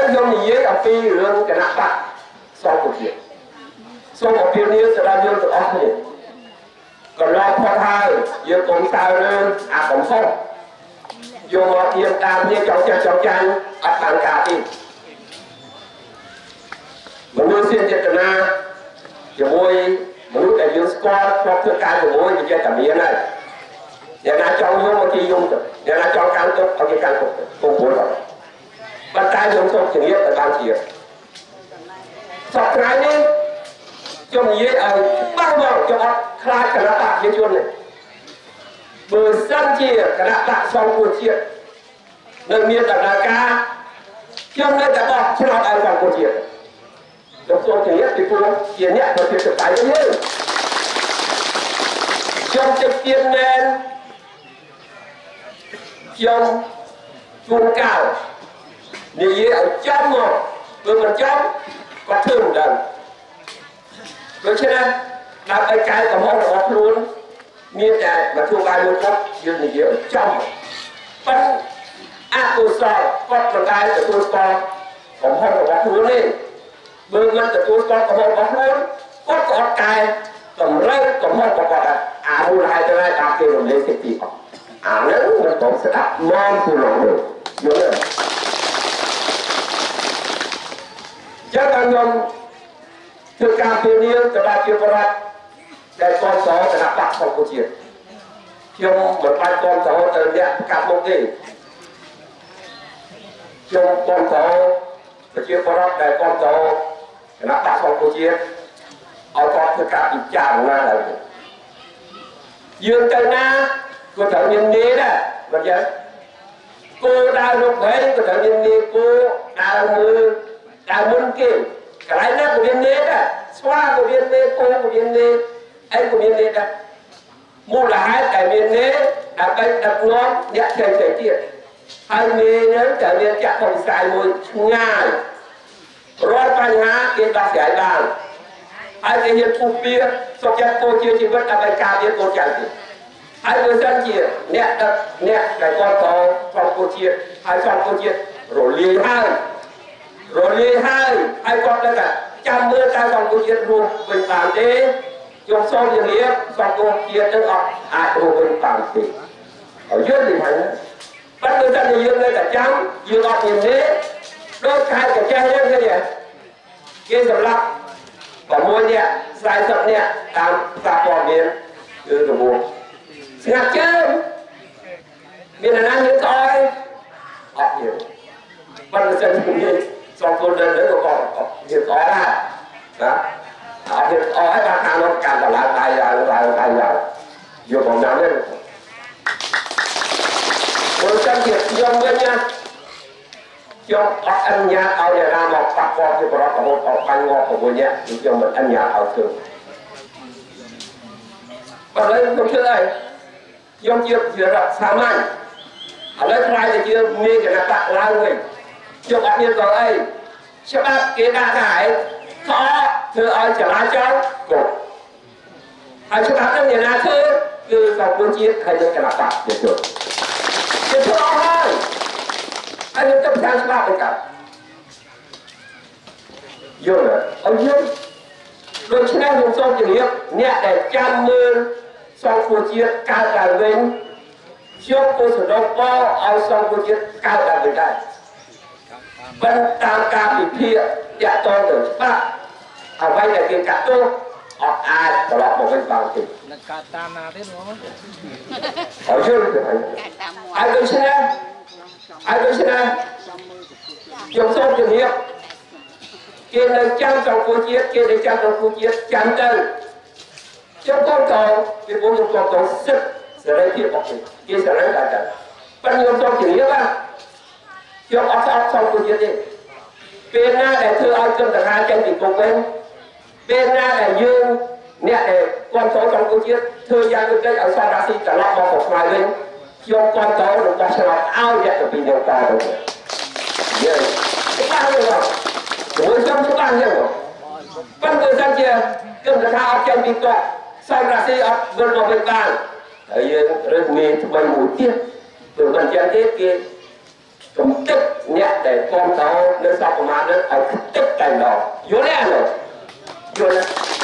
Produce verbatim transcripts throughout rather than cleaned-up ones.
ខ្ញុំនិយាយអំពីរឿងគណៈបកសង្គមជាតិសូមអំពាវនាវទៅដល់យើងទាំងអស់គ្នាកន្លងផុតហើយយើងកុំសើរឿងអាកំហុសយកមកទៀមតាមគ្នាចង់ចេះចង់ចាញ់អត់បានការទេមនុស្សមានចេតនាជាមួយមនុស្សដែលយើងស្គាល់ធ្លាប់ធ្វើការជាមួយវាចេះតែមានហើយអ្នកណាចង់យំមកគេយំទៅអ្នកណាចង់កាន់ទុកឲ្យគេកាន់ទុកពុំព្រោះប៉ុន្តែយើងសូមជំរាបទៅបានជាសពថ្ងៃនេះខ្ញុំនិយាយឲ្យច្បាស់មកខ្ញុំអត់ខ្លាចគណៈបកប្រជាជនទេបើសិនជាគណៈបកសង្គមជាតិនៅមានដំណើរការខ្ញុំនៅតែបោះឆ្នោតឲ្យសង្គមជាតិខ្ញុំសូមជំរាបពីព្រោះជាអ្នកប្រជាធិបតេយ្យយើងខ្ញុំជិតទៀនមែនខ្ញុំជួនកាលនិយាយឲ្យចំមកបើមិនចំក៏ធ្វើមិនដឹងដូច្នេះដើម្បីកែកំហុសរបស់ខ្លួនមានតែមធ្យោបាយមួយគត់យើងនិយាយឲ្យចំប៉ុន្តែអកុសលគាត់មិនដែលទទួលស្គាល់កំហុសរបស់ខ្លួនទេបើមិនទទួលស្គាល់កំហុសរបស់ខ្លួនគាត់ក៏អត់កែតម្រូវកំហុសរបស់គាត់ដែរអាមូលហេតុទៅតាមគេរំលែកទីពីអស់អានឹងមិនต้องស្ដាប់មកពីលោកនោះយល់ទេចាំតែខ្ញុំធ្វើការពៀននាងទៅដល់ជាបរិបទដែលគាត់សរគណៈបកសង្គមជាតិខ្ញុំមិនបាច់គាត់សរទៅអ្នកកាប់មុខទេខ្ញុំគាត់សរប្រជាបរិបទដែលគាត់សរគណៈបកសង្គមជាតិឲ្យគាត់ធ្វើការពិចារណាឡើងយើងទៅណាក៏ត្រូវមាននេះដែរមិនចឹងគោដើររកវិញក៏ត្រូវមាននេះគោដើរមើលដើរមុនគេកន្លែងណាក៏មាននេះដែរស្វាក៏មាននេះគោក៏មាននេះអីក៏មាននេះដែរមូលហេតុដែលមាននេះដើម្បីដឹកនាំអ្នកផ្សេងផ្សេងទៀតហើយមានហ្នឹងតែមានចាក់ក្នុងខ្សែមួយឆ្ងាយរាល់បញ្ហាគេដោះស្រាយបានហើយគេហ៊ានពុះពៀសុខចិត្តពោជាជីវិតដើម្បីការពារកូនចៅទៀតហើយបើសិនជាអ្នកដឹកអ្នកដែលគាត់តសង្គមជាតិហើយសង្គមជាតិរលាយហើយរលាយហើយហើយគាត់ដឹងថាចាំមើលតើសង្គមជាតិរស់វិញបានទេខ្ញុំសូមជម្រាបសង្គមជាតិនឹងអត់អាចរស់វិញបានទេហើយយើងនិយាយប៉ុន្តែបើសិនជាយើងនៅតែចាំយើងអត់មានទេដូចខែកញ្ចេះយើងទេគេសម្រាប់ប្រមួយនាក់ខ្សែសិបនាក់តាមសារព័ត៌មានគឺរបួសស្ងាត់ជើងមានអាណាមានស្អយអត់យើងប៉ុន្តែសិនជាសងគុណដល់ទៅក៏អត់មានស្អយដែរណាអត់មានស្អយបានខាងនោះកាន់តែឡើងដៃឡើងឡើងដៃឡើងយកបំណងនេះព្រោះសិនជាខ្ញុំវិញណាខ្ញុំអត់អនុញ្ញាតឲ្យអ្នកណាមកប៉ះពាល់ជាប្រវត្តិរហូតដល់បាញ់ងាប់ប្រមួយនាក់ខ្ញុំមិនអនុញ្ញាតឲ្យធ្វើបើឥឡូវខ្ញុំធ្វើអីខ្ញុំជាជារដ្ឋសាមញ្ញឥឡូវខ្លាយទៅជាមានគណៈបកឡើងវិញខ្ញុំអត់មានក៏អីច្បាប់គេដាក់ថាឯងខកធ្វើឲ្យចរាចរណ៍គ្រប់ហើយច្បាប់នឹងអ្នកណាធ្វើគឺសង្គមជាតិហើយនឹងគណៈបកជាជុំគេធ្វើអស់ហើយហើយខ្ញុំទៅផ្សាយច្បាប់ទៅកើតយល់អត់យល់ដូច្នេះខ្ញុំសូមជម្រាបអ្នកដែលចាំមើលសង្គមជាតិកើតឡើងវិញខ្ញុំក៏សរុបបឲ្យសង្គមជាតិកើតឡើងវិញដែរប៉ុន្តែតាមការពិភាក្សាតាក់ទងទៅច្បាប់អ្វីដែលគេកាត់ទោសអត់អាចត្រឡប់មកវិញបានទេនឹងកើតតាមណាទេបងហើយយល់ទៅហើយដូច្នេះហើយដូច្នេះខ្ញុំសូមជម្រាបគេនៅចាំសង្គមជាតិគេនៅចាំសង្គមជាតិចាំទៅខ្ញុំក៏តពីព្រោះខ្ញុំក៏តសិទ្ធិសេរីភាពរបស់គេគេស្រឡាញ់តែតែប៉ុន្តែខ្ញុំសូមជម្រាបថាខ្ញុំអត់ស្អប់សង្គមជាតិទេពេលណាដែលធ្វើឲ្យជនដង្ហើមចេញពីគុកវិញពេលណាដែលយើងអ្នកដែលគ្រប់គ្រងសង្គមជាតិធ្វើយ៉ាងដូចនេះឲ្យសន្តិភាពត្រឡប់មកស្មារតីវិញខ្ញុំគ្រប់គ្រងរបស់ឆ្នោតឲ្យអ្នកទៅពីយើងតទៅយើងច្បាស់ទេបងព្រោះខ្ញុំច្បាស់ទេបងប៉ុន្តែសិនជាគំនិតថាអត់ចេញពីគុកសន្តិភាពអត់វិលមកវិញបានហើយយើងរើសមានថ្មីមួយទៀតព្រោះមិនចឹងទេគេកំទឹកអ្នកដែលកូនតោនៅសពប្រមាណនឹងឲ្យទឹកតែម្ដងយល់ទេអានោះយល់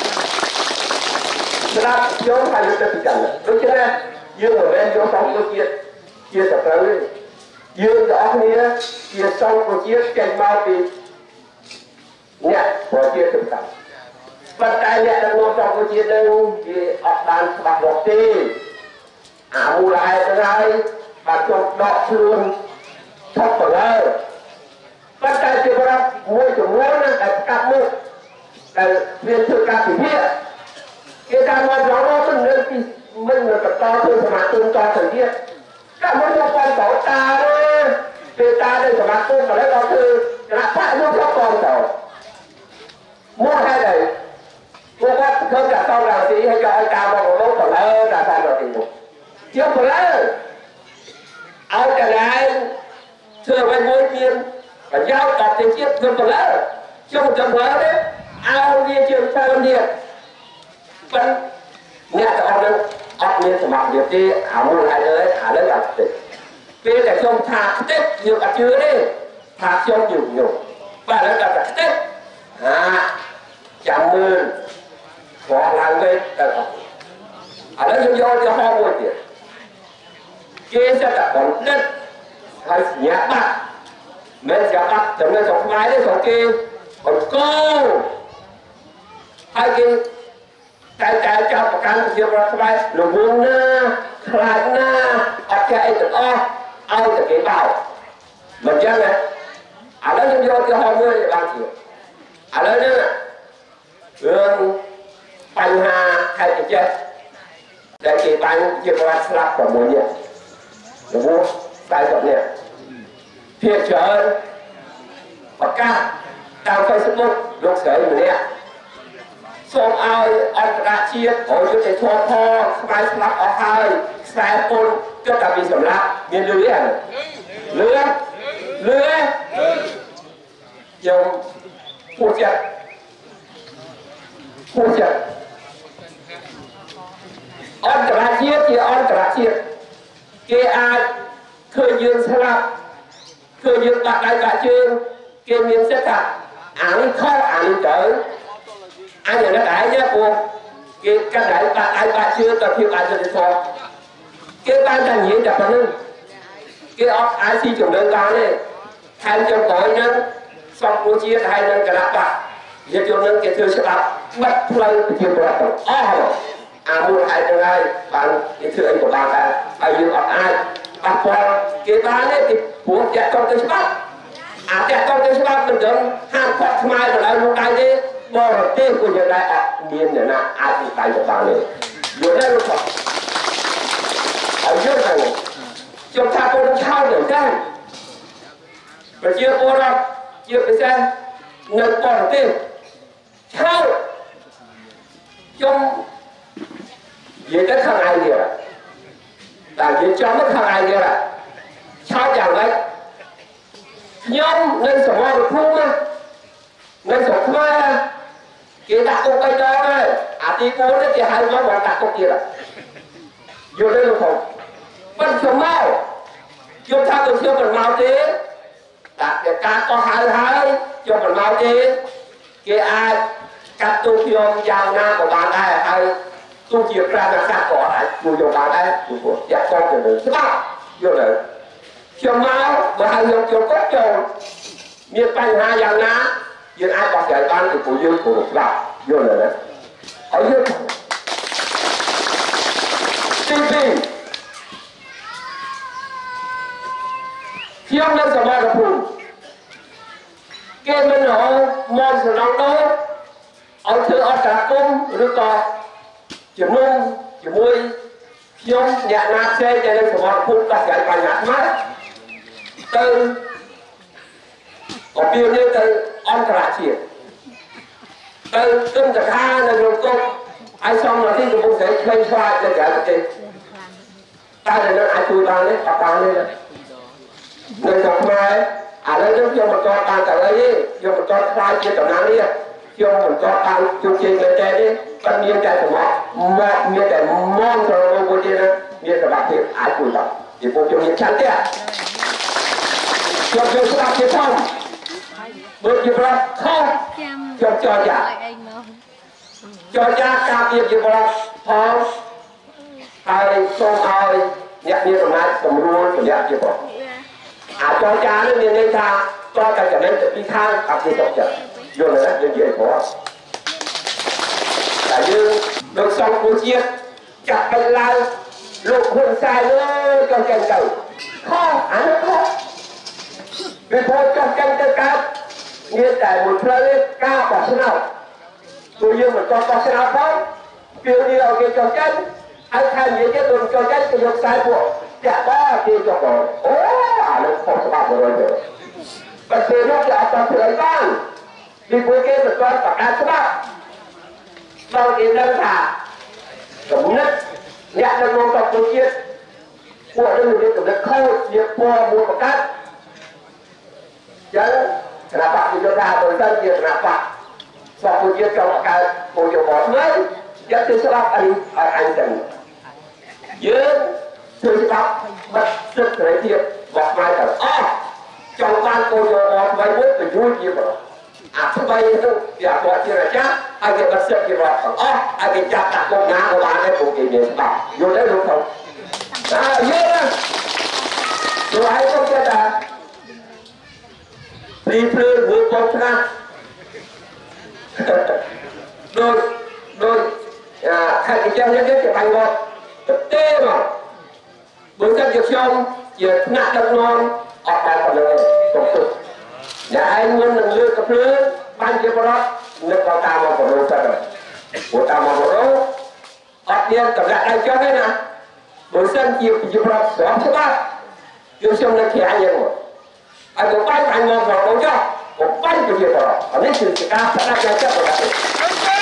ស្ដាប់យកហើយទៅពិចារណាដូច្នេះយើងមិនមែនយកសង្ឃជាតិជាសត្រូវទេយើងទាំងអស់គ្នាជាសង្ឃជាតិចេញមកពីអ្នកប្រជាធិបតេយ្យប៉ុន្តែអ្នកដឹកនាំសង្ឃជាតិនឹងវាអត់បានច្បាស់លាស់ទេអាមូលហេតុហ្នឹងហើយបានចុះដកខ្លួនថប់ទៅលើប៉ុន្តែជាប្រាប់មួយចំនួនណាដែលកាត់មុខដែលវាធ្វើការពិភាក្សាគេតាមមករងទៅនឹងពីមិនបន្តធ្វើសមាគមតទៅទៀតតែមិនយកបានតតាទេពេលតានៅសមាគមមកដល់គឺគណៈបកនោះយកតទៅមកហើយដែរពួកគាត់ធ្វើការតឡើងទីហើយយកឲ្យតាមមកលោកទៅលើដល់តាមទៅទីនោះជាទៅលើឲ្យកន្លែងធ្វើអ្វីមួយមានប្រយោជន៍ដល់ប្រជាជាតិធ្វើទៅលើជុំចំហទេឲ្យវាជាច្រើនទៀតប៉ុន្តែអ្នកទាំងអស់នឹងអត់មានសមត្ថភាពទេអាមួយហើយលើឥឡូវអត់ទេពេលតែខ្ញុំថាខ្ទេចយើងអត់ជឿទេថាខ្ញុំយល់យល់បាទឥឡូវដល់តែខ្ទេចអាចាំមើលស្គាល់ឡើងវិញទៅអត់ឥឡូវខ្ញុំយកទៅហៅមួយទៀតគេsẽតែបណ្ឌិតហើយសញ្ញាបត្រមិនសញ្ញាបត្រចំណេះសំខ្មែរទេព្រោះគេអង្គហើយគេតែតែចាប់ប្រកាន់ជាប្រស្បែកលងងណាខ្លាចណាអត់ចេះអីទាំងអស់ឲ្យតែគេបោកមិនចឹងណាឥឡូវខ្ញុំយកទៅហៅមួយបានជាឥឡូវនេះរឿងបញ្ហាខេត្តចេះដែលគេបាញ់ជាប្រវត្តិស្លាប់6នាក់រហូតតែគាត់នេះភាគច្រើនប្រកាសតាម Facebook លោកស្រីម្នាក់សូមឲ្យអន្តរជាតិអូយុទ្ធធម៌ផងស្បែកស្លាប់អស់ហើយខ្សែពុលគិតតែពីសម្រាប់មានលឿនលឿនលឿនយើងពូចិត្តពូចិត្តអន្តរជាតិជាអន្តរជាតិគេអាចឃើញយើងស្លាប់ឃើញយើងបាក់ដៃបាក់ជើងគេមានសិទ្ធិថាអានេះខុសអានេះត្រូវអញនេះដែរទេពូគេកាត់ដៃបាក់ដៃបាក់ជើងទៅភាពអយុត្តិធម៌គេបានតែនិយាយតែប៉ុណ្្នឹងគេអត់អាចស៊ីចំណេញបានទេថែមចុងក្រោយហ្នឹងសង្ឃជាតិហើយនឹងគណៈបកយុទ្ធជននឹងគេធ្វើច្បាប់បិទផ្លូវប្រជាពលរដ្ឋអស់អាមូលហេតុហ្នឹងហើយបានគេធ្វើអីក៏បានដែរហើយយើងអត់អាចប៉ះពាល់គេបានទេពីព្រោះចាក់ចូលទៅច្បាប់អាចាក់ចូលទៅច្បាប់មិនដឹងហាមខត់ខ្មែរទៅដល់នោះដែរទេបរទេសក៏យើងដែរអត់មានអ្នកណាអាចនិយាយទៅបានទេយល់ទេលោកគាត់ហើយយល់ហើយខ្ញុំថាពលរដ្ឋឆោតទៅដែរប្រជាពលរដ្ឋជាពិសេសនៅបរទេសឆោតខ្ញុំនិយាយទៅខាងឯងទៀតតែនិយាយចំទៅខាងឯងទៀតឆោតយ៉ាងម៉េចខ្ញុំនៅសមរភូមិនៅស្រុកខ្មែរគេដាក់គុកបីដងហើយអាទីបួននេះគេហៅមកមកដាក់គុកទៀតយល់ទេលោកផងប៉ុន្តែខ្ញុំមកខ្ញុំថាទៅខ្ញុំមិនមកទេដាក់តែការកោះហៅហើយខ្ញុំមិនមកទេគេអាចកាត់ទូខ្ញុំយ៉ាងណាក៏បានដែរហើយទោះជាប្រាជ្ញាសាស្ត្រក៏អាចជួយយកបានដែរព្រោះចាក់ចូលទៅលើច្បាប់យល់ទេខ្ញុំមកបើហៅខ្ញុំចូលគាត់ចូលមានបញ្ហាយ៉ាងណាយើងអាចបោះឆ្នោតបានពីពួកយើងគោរពច្បាប់យល់ទេណាឲ្យយើងទីពីរខ្ញុំនៅសមរភូមិគេមិនរកមកសំឡងដោឲ្យធ្វើអន្តរាគមឬក៏ជំនុំជាមួយខ្ញុំអ្នកណាផ្សេងដែលនៅសមរភូមិដោះស្រាយបញ្ហាខ្មែរទៅអំពីនេះទៅអន្តរជាតិទៅគំចខានៅក្នុងគុកឲ្យសំរទីកំពុងតែឆ្លងឆ្លាតទៅក្រៅប្រទេសតែនៅអាចជួយបានទេអត់បានទេនៅក្នុងខ្មែរឥឡូវនេះខ្ញុំបន្តបានតែអីទេខ្ញុំបន្តខ្លាយជាតំណាងនេះខ្ញុំបន្តបានជោគជ័យមែនទេប៉ុន្តែមានតែសមត្ថមកមានតែមកទៅមួយទៀតមានសមត្ថភាពអាចជួយបានពីពួកខ្ញុំមានឆន្ទៈយកយកស្ដាប់ជាធំបើជាប្រាប់ខុសយកចរចាចរចាការពារជាប្រាប់ផងហើយសូមឲ្យអ្នកមានអំណាចសម្រួលសម្រាប់ជាប្រាប់អាចរចានេះមានន័យថាតើតែចំណេញទៅពីខាងអភិសុខចិត្តយល់ទេយើងនិយាយព្រោះតែយើងដូចសង្ឃជាតិចាក់បិទឡើងលោកហ៊ុនសែនអើយចង់ចេញទៅខុសអានោះខុសពីព្រោះចង់ចេញទៅកើតមានតែមួយផ្លូវការបោះឆ្នោតព្រោះយើងមិនចង់បោះឆ្នោតផងពីនេះឲ្យគេចង់ចេញហើយខាងនិយាយទៀតមិនចង់ចេញទៅយកខ្សែពួកចាក់បាគេចង់ដល់អូអានោះខុសច្បាប់ទៅrồiបើគេយកទៅអត់ទៅឲ្យបានពីព្រោះគេមិនទាន់ប្រកាសច្បាប់ដល់គេដឹងថាកំណត់អ្នកនៅក្នុងកម្ពុជាពួកនេះមានកំណត់ខូចជាពណ៌មួយប្រកាសចឹងគណៈបកយុទ្ធសាស្ត្រទៅជាគណៈបកសពជាចង់បង្កើតគោលយោបល់ថ្មីយកទៅស្ដាប់អីឲ្យអញចឹងយើងធ្វើច្បាប់បាត់សិទ្ធិសេរីភាពរបស់ខ្មែរទាំងអស់ចង់បានគោលយោបល់ថ្មីមួយទៅជួយជាប្រអាថ្មីទៅជាអបជារាជាឲ្យគេបាត់សិទ្ធិជារដ្ឋទាំងអស់ឲ្យគេចាប់ដាក់គុកណាក៏បានដែរពួកគេមានច្បាប់យល់ទេលោកគ្រូអើយើងទៅឲ្យគាត់គេថាព្រីភ្លើងមួយបងឆ្នាស់ដូចដូចខេត្តកញ្ចឹងនេះគេបាញ់មកទៅទេមកបើសិនជាខ្ញុំជាថ្នាក់ដឹកនាំអត់បានប៉ុណ្ណឹងទុកទុកអ្នកឯងមិននឹងលើកកភ្លើងបាញ់ជាបរិបនឹកដល់តាមមកបរិបទៅព្រោះតាមមកបរិបអត់មានតម្លាក់ដៃចុះទេណាបើសិនជាជាបរិបស្របច្បាប់យើងខ្ញុំនឹងខ្លាញ់យ៉ាងមកឲ្យទៅបាញ់បាញ់មកបរិបចុះបំបាញ់ជាបរិបអានេះគឺការផ្ដាច់យ៉ាងចិត្តរបស់